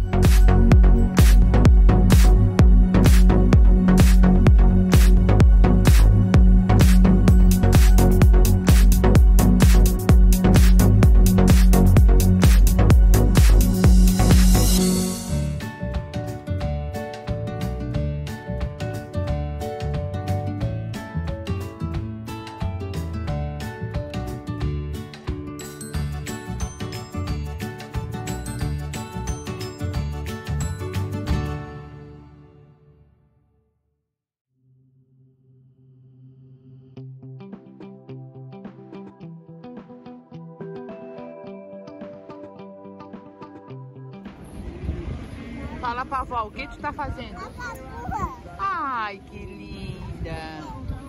Fala pra vó, o que tu tá fazendo? Ai, que linda.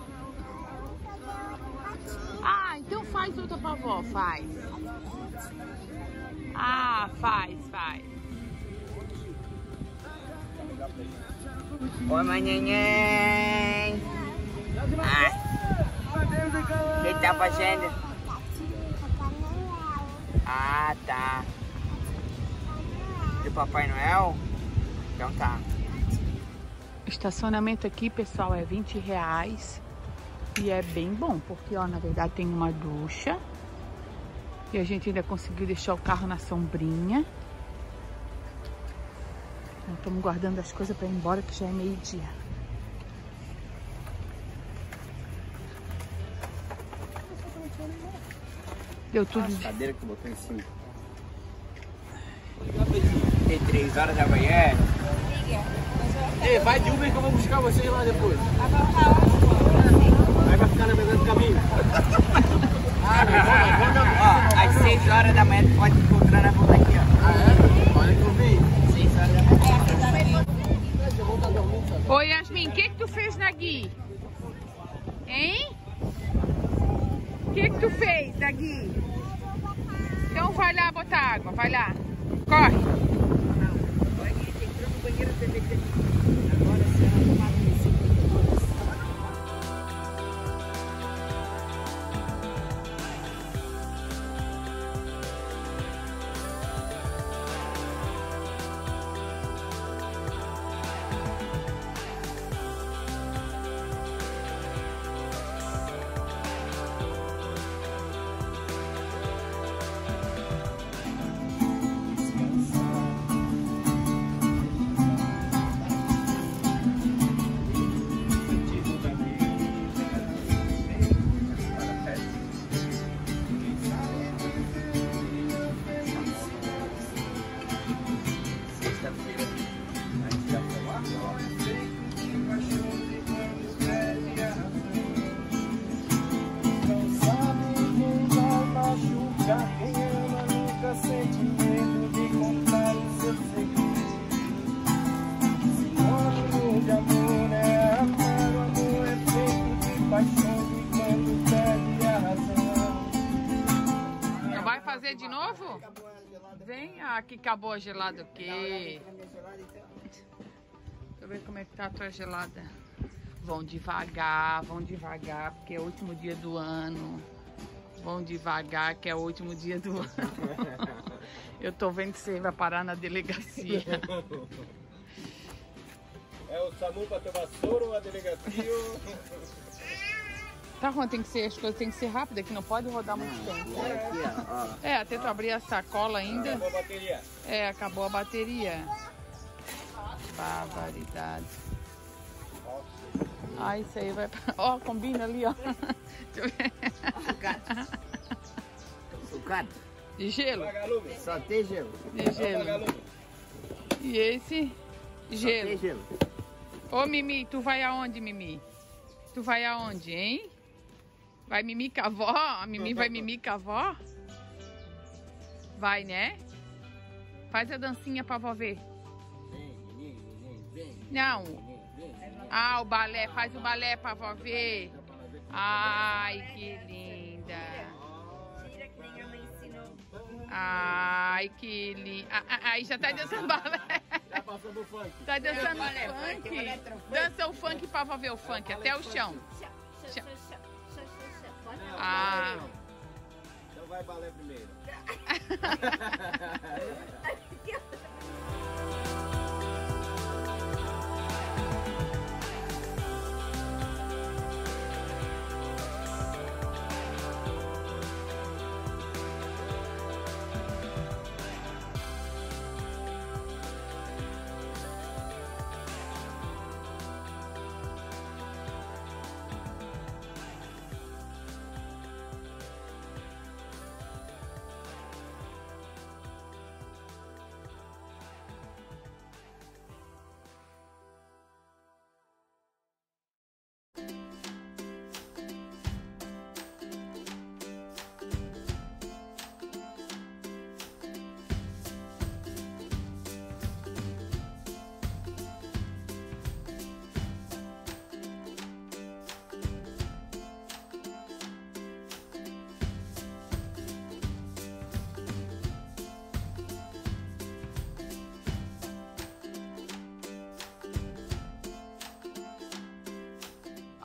Ah, então faz outra pra vó, faz. Ah, faz. Oi, mãe neném. O que tá fazendo? Ah, tá. Do Papai Noel? Então tá. O estacionamento aqui, pessoal, é R$20 e é bem bom, porque, ó, na verdade tem uma ducha e a gente ainda conseguiu deixar o carro na sombrinha. Então, estamos guardando as coisas para ir embora, que já é meio-dia. Deu tudo. As cadeiras que tu botou em cima. Tem 3 horas da manhã. Ei, vai de Uber que eu vou buscar vocês lá depois. Aí vai ficar na metade do caminho. Ó, às 6 horas da manhã tu pode encontrar na volta aqui, ó. Ah, é? Olha que eu vi. 6 horas da manhã. Oi, Yasmin, o que tu fez na Gui? Hein? O que tu fez na Gui? Então vai lá botar água, vai lá. Corre. Vai fazer de novo? Vem, que acabou a gelada o quê? Deixa eu ver como é que tá a tua gelada. Vão devagar, porque é o último dia do ano. Vão devagar, que é o último dia do ano. Eu tô vendo que você vai parar na delegacia. É o SAMU pra ter vassoura ou a delegacia? Tá, Juan, tem que ser, as coisas tem que ser rápidas, que não pode rodar muito tempo. Até tu abrir a sacola ainda. Acabou a bateria. Acabou a bateria. Barbaridade. Isso aí vai... Ó, combina ali, ó. Sucata. De gelo? Só tem gelo. De gelo. E esse? Gelo. Só tem gelo. Ô, Mimi, tu vai aonde, Mimi? Tu vai aonde, hein? Vai mimir com a avó? A Mimi vai mimir com a avó? Vai, né? Faz a dancinha pra vó ver. Não. O balé. Faz o balé pra vó ver. Ai, que linda. Ai, que linda. Aí já tá dançando balé. Já passou do funk. Tá dançando funk. Dança o funk pra vó ver o funk. Até o chão. Então vai balé primeiro.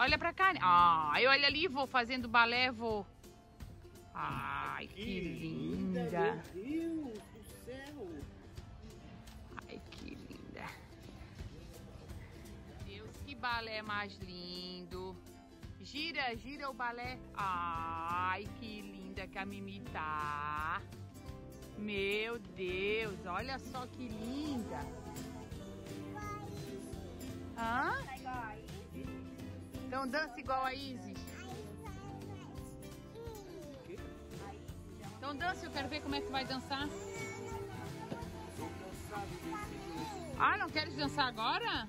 Olha pra cá. Ai, olha ali, vou fazendo balé, vou. Ai, que linda. Meu Deus do céu. Ai, que linda. Deus, que balé mais lindo. Gira, gira o balé. Ai, que linda que a Mimi tá. Meu Deus, olha só que linda. Hã? Então dança igual a Isis. Então dança, eu quero ver como é que vai dançar. Ah, não queres dançar agora?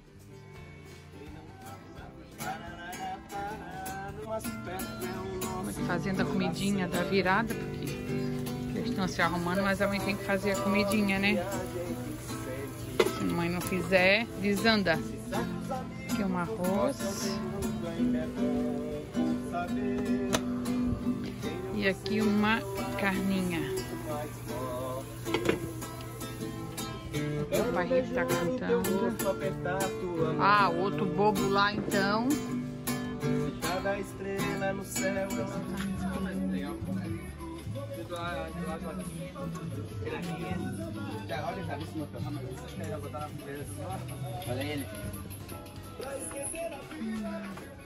Estamos fazendo a comidinha da virada, porque eles estão se arrumando, mas a mãe tem que fazer a comidinha, né? Se a mãe não fizer, desanda. Aqui um arroz. E aqui uma carninha. O pai está cantando. Ah, outro bobo lá então. Cada estrela no céu. Olha a cabeça no canal. Olha ele.